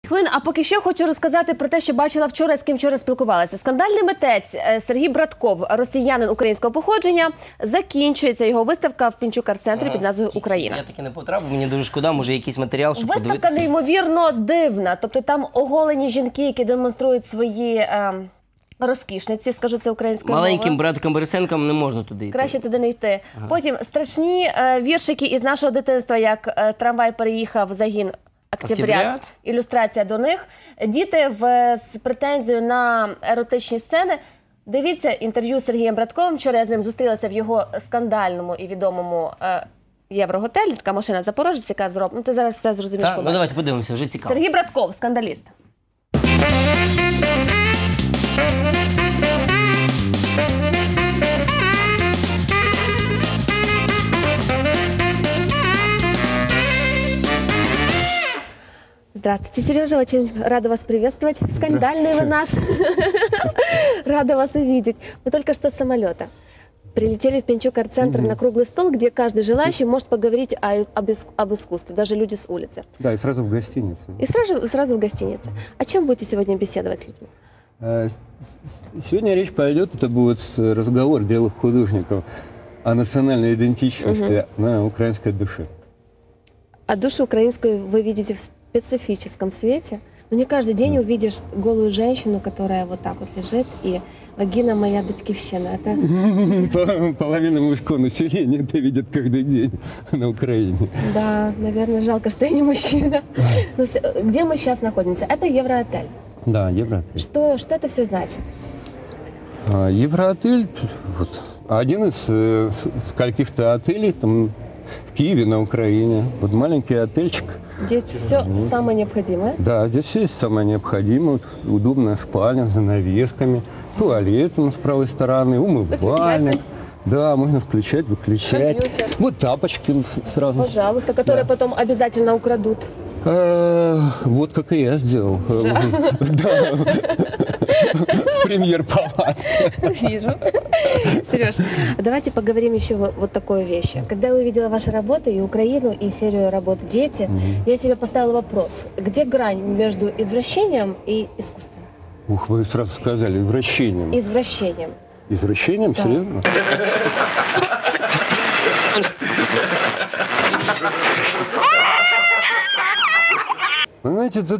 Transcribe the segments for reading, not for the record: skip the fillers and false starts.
Хвилин, а поки що хочу розказати про те, що бачила вчора, з ким вчора спілкувалася. Скандальний митець Сергій Братков, росіянин українського походження, закінчується його виставка в Пінчук арт-центрі під назвою «Україна». Я таки не потрапив, мені дуже шкода, може якийсь матеріал, щоб Виставка подивитися. неймовірно дивна, тобто там оголені жінки, які демонструють свої розкішниці, скажу це українською мовою. Маленьким братикам Борисенкам не можна туди йти. Краще туди не йти. Ага. Потім страшні віршики із нашого дитинства, як «Трамвай переїхав, загін Октябрят», ілюстрація до них. Діти з претензією на еротичні сцени. Дивіться інтерв'ю з Сергієм Братковим. Вчора я з ним зустрілася в його скандальному і відомому Євроготелі. Така машина «Запорожець», яка зроблена. Ну, ти зараз все зрозумієш, побачиш. Ну, давайте подивимося, вже цікаво. Сергій Братков, скандаліст. Здравствуйте, Сережа, очень рада вас приветствовать. Скандальный вы наш. Рада вас увидеть. Мы только что с самолета прилетели в Пинчук арт-центр на круглый стол, где каждый желающий может поговорить об искусстве, даже люди с улицы. Да, и сразу в гостинице. И сразу в гостинице. О чем будете сегодня беседовать с людьми? Сегодня речь пойдет, это будет разговор белых художников о национальной идентичности на украинской душе. А душу украинскую вы видите в специфическом свете. Но не каждый день увидишь голую женщину, которая вот так вот лежит, и вагина моя батькивщина. Это... Половина мужского населения это видит каждый день на Украине. Да, наверное, жалко, что я не мужчина. Но где мы сейчас находимся? Это Евроотель. Да, Евроотель. Что это все значит? Евроотель, вот, один из скольких-то отелей там, в Киеве, на Украине. Вот маленький отельчик. Здесь все самое необходимое? Да, здесь все есть самое необходимое. Удобная спальня с занавесками, туалет с правой стороны, умывальник. Да, можно включать, выключать. Компьютер. Вот тапочки сразу. Пожалуйста, которые потом обязательно украдут. Вот как и я сделал. Да. Премьер-палас. Вижу. Сереж, давайте поговорим еще вот такой вещи. Когда я увидела ваши работы, и Украину, и серию работ «Дети», я себе поставила вопрос, где грань между извращением и искусством? Ух, вы сразу сказали, извращением. Извращением. Извращением? Да. Серьезно? Вы знаете, тут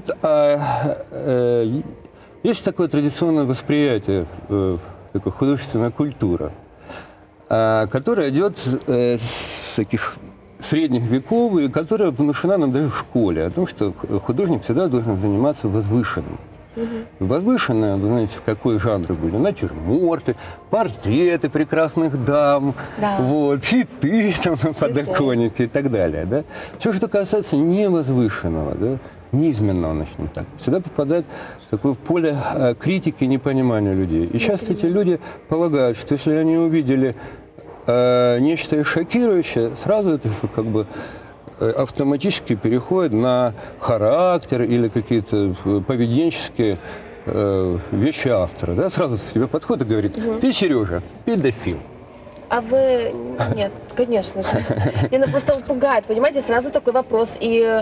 есть такое традиционное восприятие, такая художественная культура, которая идет с таких средних веков и которая внушена нам даже в школе, о том, что художник всегда должен заниматься возвышенным. Возвышенные, вы знаете, в какой жанры были? Натюрморты, портреты прекрасных дам, да. Вот, цветы там на подоконнике и так далее. Да? Все, что касается невозвышенного, да, низменного, начнем так, всегда попадает в такое поле критики и непонимания людей. И часто эти люди полагают, что если они увидели нечто шокирующее, сразу это же как бы автоматически переходит на характер или какие-то поведенческие вещи автора. Да? Сразу тебе подходит и говорит, ты, Сережа, педофил. А вы... Нет, конечно же. Меня просто пугает, понимаете, сразу такой вопрос и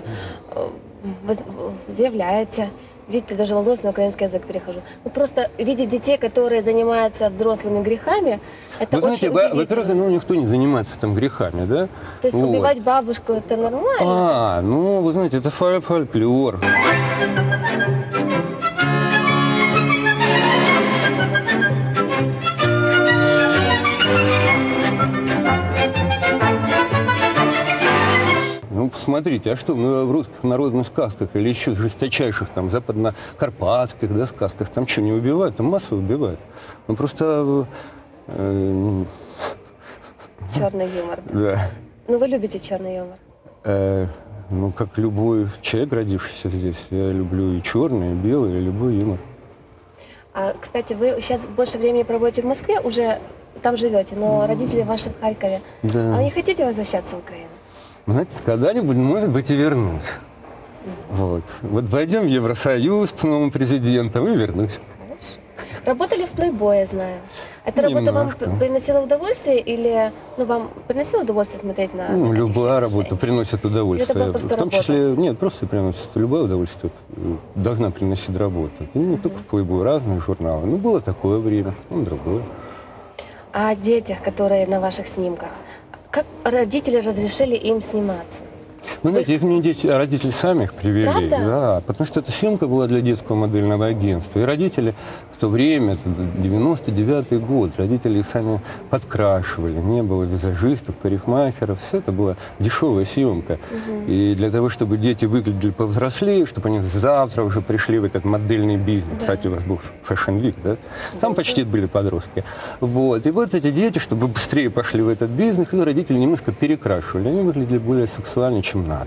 заявляется. Видите, даже логос на украинский язык перехожу. Ну, просто видеть детей, которые занимаются взрослыми грехами, это вы очень знаете, удивительно. Во-первых, никто не занимается там грехами, да? То есть убивать бабушку, это нормально? Ну, вы знаете, это фольклор. Ну, посмотрите, а что, мы в русских народных сказках или еще жесточайших, там, западно-карпатских, да, сказках, там что, не убивают? Там массу убивают. Ну, просто... Черный юмор. Да. Ну, вы любите черный юмор? Ну, как любой человек, родившийся здесь, я люблю и черный, и белый, и любой юмор. Кстати, вы сейчас больше времени проводите в Москве, уже там живете, но родители ваши в Харькове. Да. А вы не хотите возвращаться в Украину? Знаете, когда-нибудь, может быть, и вернусь. Вот войдем в Евросоюз с новым президентом и вернусь. Хорошо. Работали в «Плейбое», знаю. Эта работа вам приносила удовольствие или вам приносило удовольствие смотреть на любая работа приносит удовольствие. В том числе, нет, просто приносит любое удовольствие. Должна приносить работа. Не только в Playboy, разные журналы. Ну, было такое время, потом другое. А о детях, которые на ваших снимках, как родители разрешили им сниматься? Вы знаете, их мне родители сами их привели. Правда? Да, потому что эта съемка была для детского модельного агентства. И родители в то время, это 99-й год, родители их сами подкрашивали. Не было визажистов, парикмахеров. Все это была дешевая съемка. И для того, чтобы дети выглядели повзрослее, чтобы они завтра уже пришли в этот модельный бизнес. Да. Кстати, у вас был Fashion Week, да? Там почти были подростки. Вот. И вот эти дети, чтобы быстрее пошли в этот бизнес, их родители немножко перекрашивали. Они выглядели более сексуально, чем надо.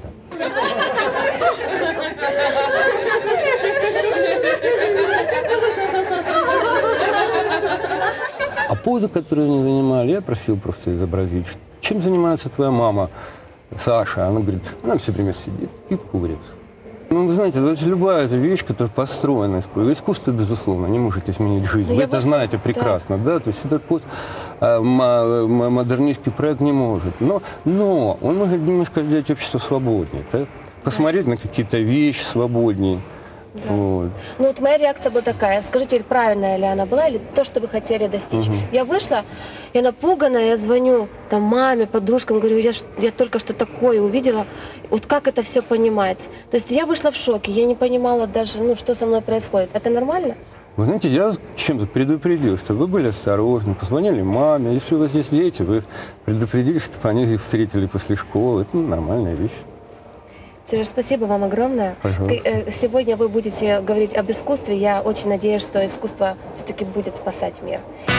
А позы, которые они занимали, я просил просто изобразить. Чем занимается твоя мама, Саша? Она говорит, она все время сидит и курит. Ну, вы знаете, любая вещь, которая построена искусство, безусловно, не может изменить жизнь. Вы это знаете прекрасно, да? То есть этот модернистский проект не может. Но он может немножко сделать общество свободнее, так? Посмотреть на какие-то вещи свободнее. Да. Вот. Ну вот моя реакция была такая, скажите, правильная ли она была, или то, что вы хотели достичь. Я вышла, я напуганная, я звоню там маме, подружкам, говорю, я только что такое увидела, вот как это все понимать. То есть я вышла в шоке, я не понимала даже, что со мной происходит. Это нормально? Вы знаете, я чем-то предупредил, что вы были осторожны, позвонили маме, если у вас есть дети, вы предупредили, чтобы они их встретили после школы, это нормальная вещь. Сереж, спасибо вам огромное. Пожалуйста. Сегодня вы будете говорить об искусстве. Я очень надеюсь, что искусство все-таки будет спасать мир.